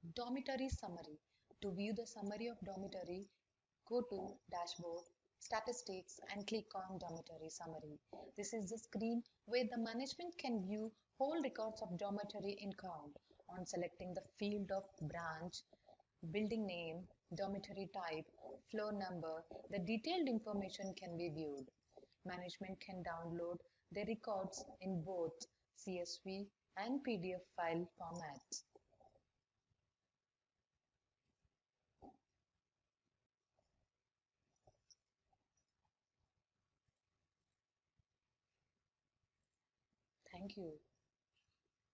Dormitory summary. To view the summary of dormitory, go to Dashboard, Statistics and click on Dormitory Summary. This is the screen where the management can view whole records of dormitory in count. On selecting the field of branch, building name, dormitory type, floor number, the detailed information can be viewed. Management can download the records in both CSV and PDF file formats. Thank you.